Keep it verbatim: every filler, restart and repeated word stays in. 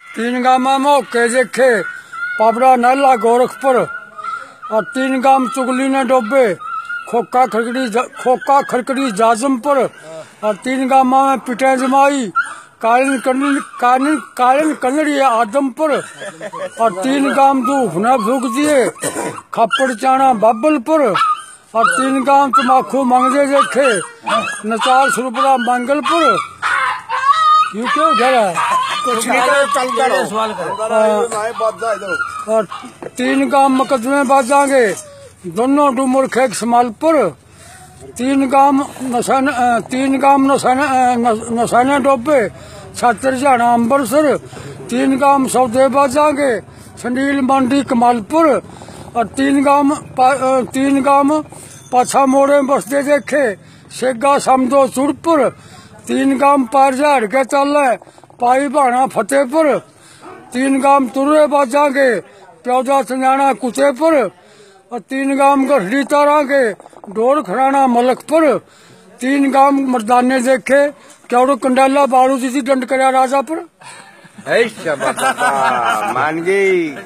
तीन गामा मौके देखे पाबड़ा नाला गोरखपुर और तीन गाम चुगली ने डोबे खोका खड़कड़ी खोका खड़कड़ी जाजमपुर और तीन गामा में पिटे जमाई कालिन कन्नड़ कालिन कालिन कन्नड़ी आदमपुर और तीन गाम धूप न फूक दिए खप्पड़ चाणा बाबलपुर और तीन गाम तमाखू मंगदे देखे नचार सुरपड़ा मंगलपुर। यू क्यों घर है कुछ नहीं करो, चल करो सवाल करो। और तीन गाम मुकदमे बाजांगे दोनों डूमर खेक समालपुर तीन गाम नशान तीन गाम नशान नशाने डोबे छात्र जाना अम्बरसर तीन गाम सौदे बाजांगे संडील मंडी कमालपुर और तीन गाम तीन गाम पाछा मोड़े बसते देखे शेगा समदो चुड़पुर तीन गाम पार झाड़ के चल पाई भाना फतेहपुर तीन गाम तुरे बाजांगे प्यौदा चंजाना कुतेपुर और तीन गाम गठड़ी तारांगे डोर खराना मलकपुर तीन गाम मर्दाने देखे क्यों कंडाला बारू जी दंड करया राजापुर। मान गई।